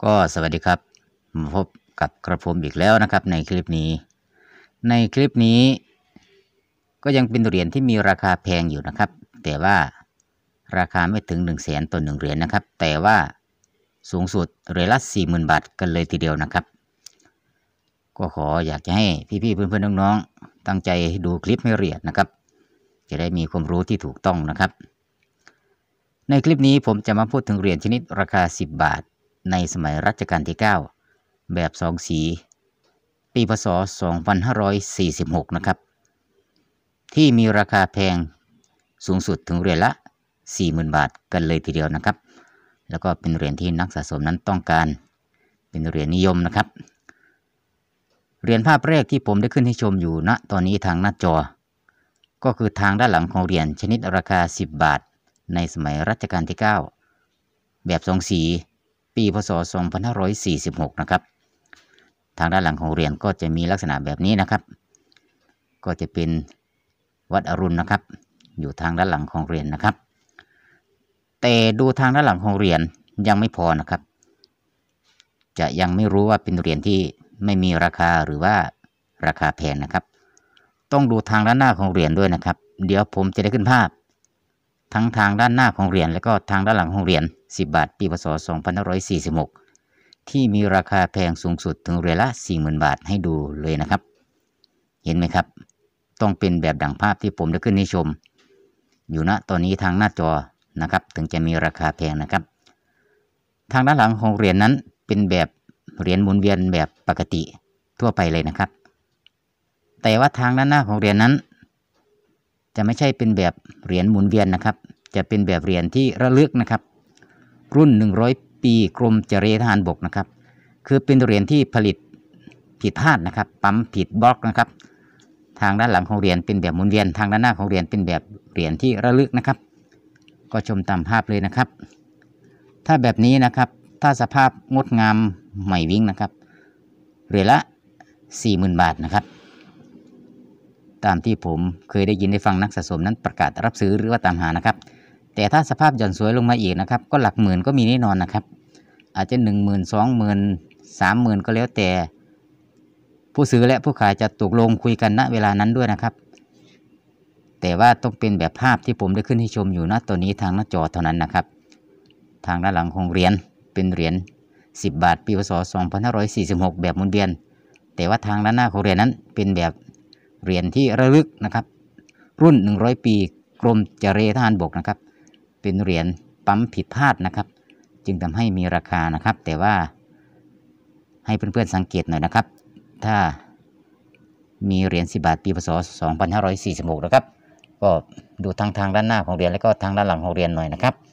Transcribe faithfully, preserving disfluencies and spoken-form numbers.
ก็สวัสดีครับมาพบกับกระผมอีกแล้วนะครับในคลิปนี้ในคลิปนี้ก็ยังเป็นเหรียญที่มีราคาแพงอยู่นะครับแต่ว่าราคาไม่ถึงหนึ่งแสนต่อหนึ่งเหรียญนะครับแต่ว่าสูงสุดเหรียญละสี่หมื่นบาทกันเลยทีเดียวนะครับก็ขออยากจะให้พี่ๆเพื่อนๆน้องๆตั้งใจดูคลิปให้ละเอียดนะครับจะได้มีความรู้ที่ถูกต้องนะครับในคลิปนี้ผมจะมาพูดถึงเหรียญชนิดราคาสิบบาทในสมัยรัชกาลที่เก้าแบบสองสีปีพ.ศ. สองพันห้าร้อยสี่สิบหกนะครับที่มีราคาแพงสูงสุดถึงเหรียญละ สี่หมื่นบาทกันเลยทีเดียวนะครับแล้วก็เป็นเหรียญที่นักสะสมนั้นต้องการเป็นเหรียญนิยมนะครับเหรียญภาพแรกที่ผมได้ขึ้นให้ชมอยู่ณตอนนี้ทางหน้าจอก็คือทางด้านหลังของเหรียญชนิดราคาสิบบาทในสมัยรัชกาลที่เก้าแบบสองสีปีพ.ศ. สองพันห้าร้อยสี่สิบหกนะครับทางด้านหลังของเหรียญก็จะมีลักษณะแบบนี้นะครับก็จะเป็นวัดอรุณนะครับอยู่ทางด้านหลังของเหรียญนะครับแต่ดูทางด้านหลังของเหรียญยังไม่พอนะครับจะยังไม่รู้ว่าเป็นเหรียญที่ไม่มีราคาหรือว่าราคาแพงนะครับต้องดูทางด้านหน้าของเหรียญด้วยนะครับเดี๋ยวผมจะได้ขึ้นภาพทั้งทางด้านหน้าของเหรียญและก็ทางด้านหลังของเหรียญสิบบาทปีพ.ศ. สองพันห้าร้อยสี่สิบหกที่มีราคาแพงสูงสุดถึงเหรียญละ สี่หมื่นบาทให้ดูเลยนะครับเห็นไหมครับต้องเป็นแบบดังภาพที่ผมได้ขึ้นให้ชมอยู่ณตอนนี้ทางหน้าจอนะครับถึงจะมีราคาแพงนะครับทางด้านหลังของเหรียญนั้นเป็นแบบเหรียญหมุนเวียนแบบปกติทั่วไปเลยนะครับแต่ว่าทางด้านหน้าของเหรียญนั้นจะไม่ใช่เป็นแบบเหรียญหมุนเวียนนะครับจะเป็นแบบเหรียญที่ระลึกนะครับรุ่นหนึ่งร้อยปีกรมเจรทหารบกนะครับคือเป็นเหรียญที่ผลิตผิดพลาดนะครับปั๊มผิดบล็อกนะครับทางด้านหลังของเหรียญเป็นแบบหมุนเวียนทางด้านหน้าของเหรียญเป็นแบบเหรียญที่ระลึกนะครับก็ชมตามภาพเลยนะครับถ้าแบบนี้นะครับถ้าสภาพงดงามใหม่วิ่งนะครับเหรียญละ สี่หมื่นบาทนะครับตามที่ผมเคยได้ยินได้ฟังนักสะสมนั้นประกาศรับซื้อหรือว่าตามหานะครับแต่ถ้าสภาพหย่อนสวยลงมาอีกนะครับก็หลักหมื่นก็มีแน่นอนนะครับอาจจะหนึ่งหมื่นสองหมื่นสามหมื่นก็แล้วแต่ผู้ซื้อและผู้ขายจะตกลงคุยกันณเวลานั้นด้วยนะครับแต่ว่าต้องเป็นแบบภาพที่ผมได้ขึ้นให้ชมอยู่ณตอนนี้ทางหน้าจอเท่านั้นนะครับทางด้านหลังของเหรียญเป็นเหรียญสิบบาทปีพ.ศ. สองพันห้าร้อยสี่สิบหกแบบหมุนเวียนแต่ว่าทางด้านหน้าของเหรียญนั้นเป็นแบบเหรียญที่ระลึกนะครับรุ่นหนึ่งร้อยปีกรมเจรทหารบกนะครับเป็นเหรียญปั๊มผิดพลาดนะครับจึงทำให้มีราคานะครับแต่ว่าให้เพื่อนๆสังเกตหน่อยนะครับถ้ามีเหรียญสิบบาทปีพ.ศ. สองพันห้าร้อยสี่สิบหกนะครับก็ดูทางทางด้านหน้าของเหรียญและก็ทางด้านหลังของเหรียญหน่อยนะครับ